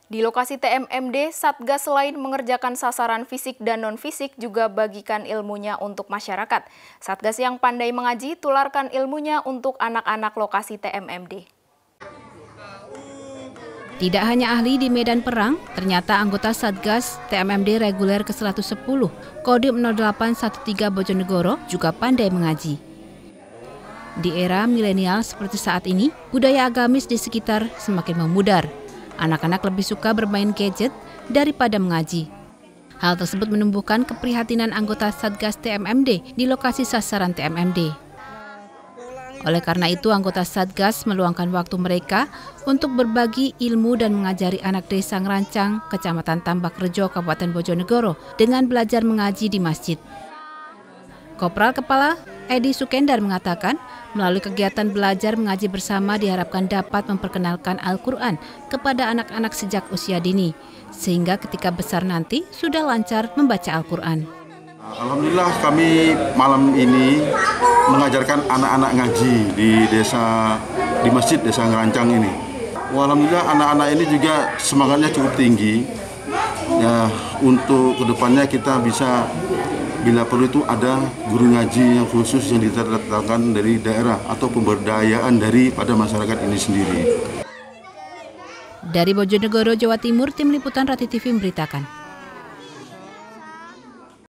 Di lokasi TMMD, Satgas selain mengerjakan sasaran fisik dan non-fisik juga bagikan ilmunya untuk masyarakat. Satgas yang pandai mengaji tularkan ilmunya untuk anak-anak lokasi TMMD. Tidak hanya ahli di medan perang, ternyata anggota Satgas TMMD reguler ke-110, Kodim 0813 Bojonegoro juga pandai mengaji. Di era milenial seperti saat ini, budaya agamis di sekitar semakin memudar. Anak-anak lebih suka bermain gadget daripada mengaji. Hal tersebut menumbuhkan keprihatinan anggota Satgas TMMD di lokasi sasaran TMMD. Oleh karena itu, anggota Satgas meluangkan waktu mereka untuk berbagi ilmu dan mengajari anak desa Ngerancang, Kecamatan Tambak Rejo, Kabupaten Bojonegoro, dengan belajar mengaji di masjid. Kopral Kepala Edi Sukendar mengatakan, melalui kegiatan belajar mengaji bersama diharapkan dapat memperkenalkan Al-Quran kepada anak-anak sejak usia dini, sehingga ketika besar nanti sudah lancar membaca Al-Quran. Alhamdulillah kami malam ini mengajarkan anak-anak ngaji di masjid desa Ngerancang ini. Alhamdulillah anak-anak ini juga semangatnya cukup tinggi. Ya, untuk kedepannya kita bisa, bila perlu itu ada guru ngaji yang khusus yang ditetapkan dari daerah atau pemberdayaan daripada masyarakat ini sendiri. Dari Bojonegoro, Jawa Timur, Tim Liputan Rati TV memberitakan.